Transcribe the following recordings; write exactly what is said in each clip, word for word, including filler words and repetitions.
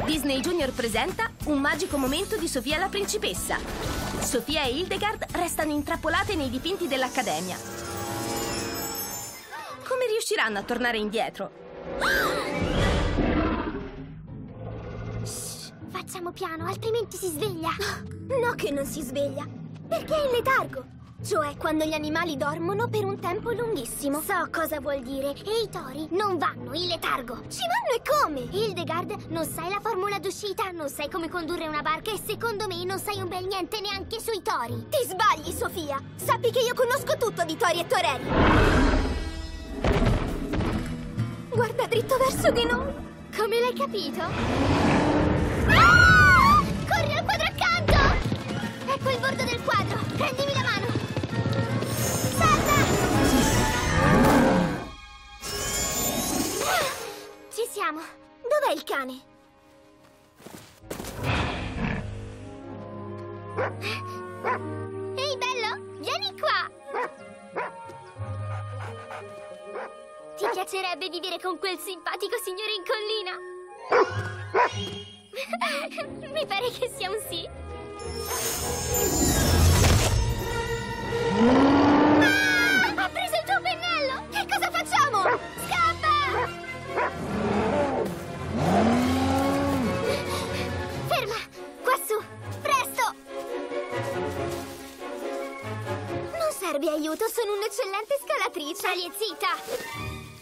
Disney Junior presenta Un magico momento di Sofia la principessa. Sofia e Hildegard restano intrappolate nei dipinti dell'Accademia. Come riusciranno a tornare indietro? Shh, facciamo piano, altrimenti si sveglia. No che non si sveglia, perché è in letargo. Cioè quando gli animali dormono per un tempo lunghissimo. So cosa vuol dire. E i tori non vanno in letargo. Ci vanno e come? Hildegard, non sai la formula d'uscita, non sai come condurre una barca e secondo me non sai un bel niente neanche sui tori. Ti sbagli, Sofia. Sappi che io conosco tutto di tori e torelli. Guarda dritto verso di noi. Come l'hai capito? Ah! Corri al quadro accanto! Ecco il bordo del quadro. Prendimi la mano. Ci siamo. Dov'è il cane? Ehi, bello, vieni qua. Ti piacerebbe vivere con quel simpatico signore in collina? Mi pare che sia un sì. Ah! Ha preso il tuo pennello! Che cosa facciamo? Scappa! Ferma! Quassù! Presto! Non serve aiuto, sono un'eccellente scalatrice. Sali zitta!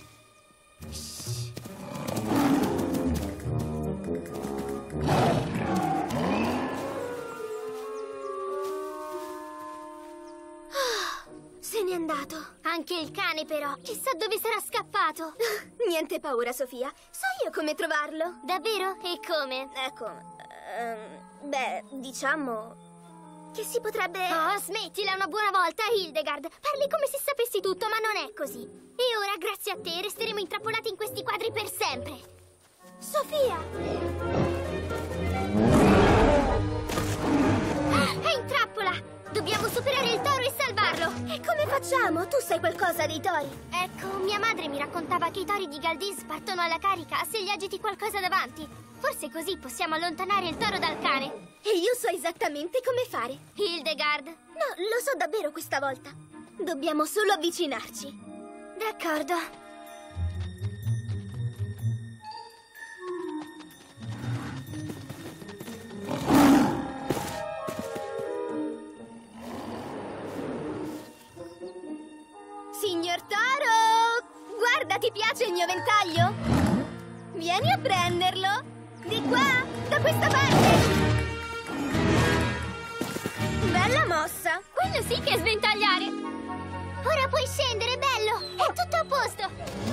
Se n'è andato. Anche il cane però. Chissà dove sarà scappato. Niente paura, Sofia. So io come trovarlo. Davvero? E come? Ecco, um, beh, diciamo che si potrebbe... Oh, smettila una buona volta, Hildegard. Parli come se sapessi tutto, ma non è così. E ora, grazie a te, resteremo intrappolati in questi quadri per sempre. Sofia! È in trappola! Dobbiamo superare il toro e salvarlo! E come facciamo? Tu sai qualcosa dei tori? Ecco, mia madre mi raccontava che i tori di Galdis partono alla carica se gli agiti qualcosa davanti. Forse così possiamo allontanare il toro dal cane. E io so esattamente come fare. Hildegard? No, lo so davvero questa volta. Dobbiamo solo avvicinarci. D'accordo. Signor Toro! Guarda, ti piace il mio ventaglio? Vieni a prenderlo! Di qua, da questa parte! Bella mossa! Quello sì che è sventagliare! Ora puoi scendere, bello! È tutto a posto!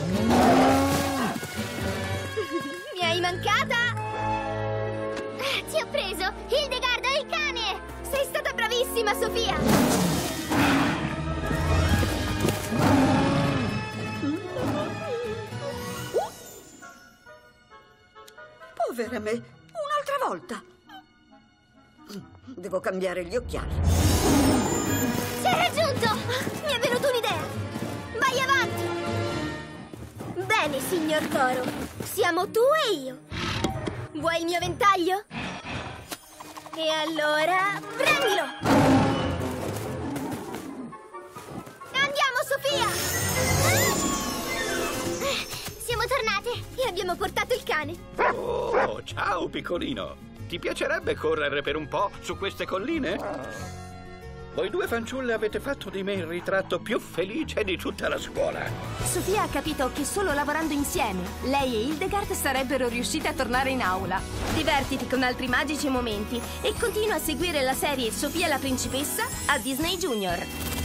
Mi hai mancata? Ti ho preso! Hildegard, il cane! Sei stata bravissima, Sofia! Povera me, un'altra volta. Devo cambiare gli occhiali. Sei raggiunto! Mi è venuta un'idea! Vai avanti! Bene, signor Toro. Siamo tu e io. Vuoi il mio ventaglio? E allora, prendilo! Andiamo, Sofia! Siamo tornate e abbiamo portato il cane. Oh, ciao piccolino. Ti piacerebbe correre per un po' su queste colline? Voi due fanciulle avete fatto di me il ritratto più felice di tutta la scuola. Sofia ha capito che solo lavorando insieme lei e Hildegard sarebbero riuscite a tornare in aula. Divertiti con altri magici momenti e continua a seguire la serie Sofia la principessa a Disney Junior.